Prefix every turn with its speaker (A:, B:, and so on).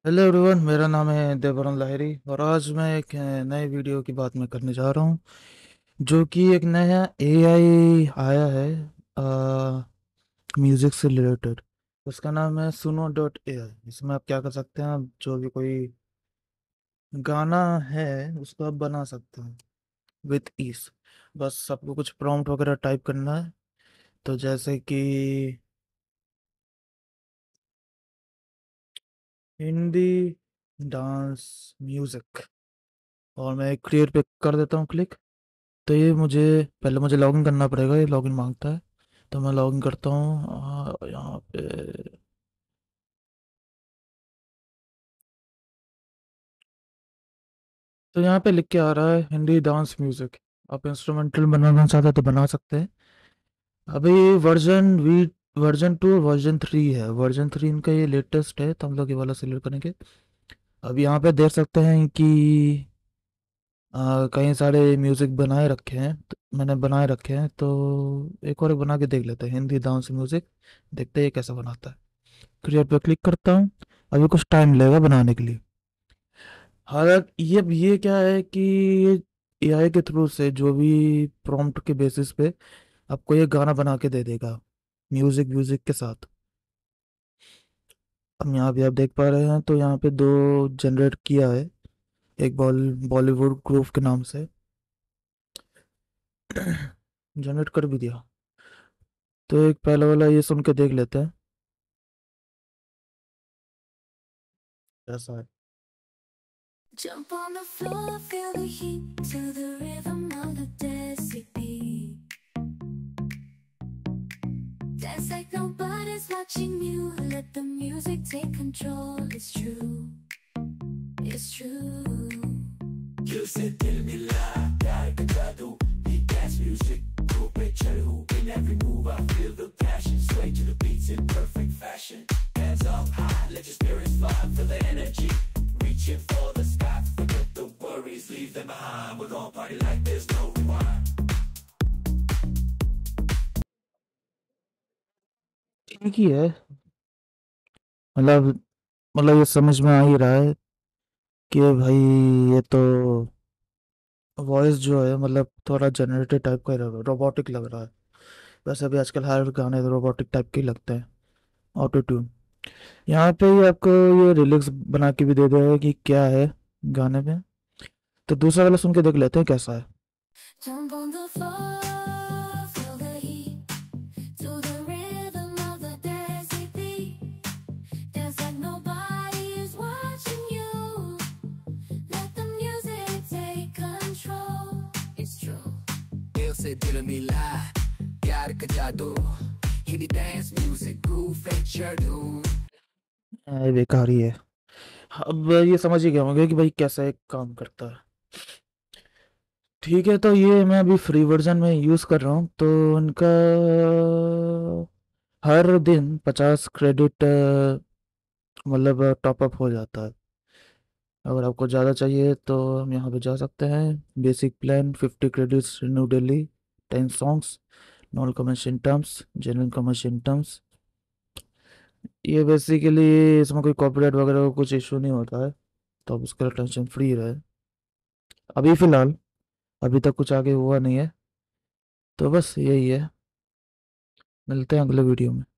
A: Hello everyone, मेरा नाम है देवरन लाहिरी और आज मैं एक नए वीडियो की बात मैं करने जा रहा हूँ। जो कि एक नया एआई आया है म्यूज़िक से रिलेटेड। उसका नाम है सुनो डॉट एआई। इसमें आप क्या कर सकते हैं, आप जो भी कोई गाना है उसको आप बना सकते हैं विथ ईज। बस आपको कुछ प्रॉम्प्ट वगैरह टाइप करना है। तो जैसे कि हिंदी डांस म्यूज़िक, और मैं क्रिएट पे कर देता हूँ क्लिक। तो ये मुझे लॉगिन करना पड़ेगा, ये लॉगिन मांगता है। तो मैं लॉगिन करता हूँ यहाँ पे। तो यहाँ पे लिख के आ रहा है हिंदी डांस म्यूजिक। आप इंस्ट्रूमेंटल बनाना चाहते हैं तो बना सकते हैं। अभी वर्जन 2 और वर्जन 3 है। वर्जन 3 इनका ये लेटेस्ट है, तो हम लोग ये वाला सिलेक्ट करेंगे। अब यहाँ पे देख सकते हैं कि कई सारे म्यूजिक बनाए रखे हैं, तो मैंने बनाए रखे हैं। तो एक और एक बना के देख लेते हैं, हिंदी डांस म्यूजिक। देखते हैं ये कैसा बनाता है। क्रिएट पे क्लिक करता हूँ। अभी कुछ टाइम लगेगा बनाने के लिए। हालांकि ये क्या है कि एआई के थ्रू से जो भी प्रॉम्प्ट के बेसिस पे आपको ये गाना बना के दे देगा, म्यूजिक म्यूजिक के साथ। अब यहाँ भी आप देख पा रहे हैं, तो यहाँ पे दो जनरेट किया है। एक बॉलीवुड ग्रुप के नाम से जनरेट कर भी दिया। तो एक पहला वाला ये सुन के देख लेते हैं कैसा है।
B: Jump on the floor, feel the heat to the rhythm of the Desi beat. Dance like nobody's watching you. Let the music take control. It's true, it's true. You said दिल मिला प्यार का जादू. He dance music, go पे चलूं. In every move I feel the passion. Sway to the beats in perfect fashion. Hands up high, let your spirits fly. Feel the energy, reaching for the sky. Forget the worries, leave them behind. We're gonna party like there's no rewind.
A: ठीक ही है। मतलब मतलब ये समझ में आ ही रहा है कि भाई ये तो वॉइस जो है, मतलब थोड़ा जनरेटेड टाइप का रोबोटिक लग रहा है। वैसे भी आजकल हर गाने तो रोबोटिक टाइप के ही लगते हैं। ऑटो ट्यून यहाँ पे ही आपको ये रिलिक्स बना के भी दे देगा कि क्या है गाने में। तो दूसरा वाला सुन के देख लेते हैं कैसा है। Jump on the floor, feel the heat to the rhythm of the Desi beat. Dance like nobody is watching you. Let the music take control. It's true. दिल से दिल मिला प्यार का जादू. हिंदी डांस म्यूजिक ग्रूव फेचर डू. बेकार ही है। अब ये समझ ही गए होंगे कि भाई कैसा एक काम करता है। ठीक है, तो ये मैं अभी फ्री वर्जन में यूज़ कर रहा हूँ। तो उनका हर दिन 50 क्रेडिट मतलब टॉपअप हो जाता है। अगर आपको ज़्यादा चाहिए तो हम यहाँ पे जा सकते हैं। Basic plan 50 credits, renew daily, 10 songs, non commercial terms, general commercial terms. ये बेसिकली इसमें कोई कॉपीराइट वगैरह का कुछ इशू नहीं होता है, तो आप उसका टेंशन फ्री रहे अभी फ़िलहाल। अभी तक कुछ आगे हुआ नहीं है। तो बस यही है, मिलते हैं अगले वीडियो में।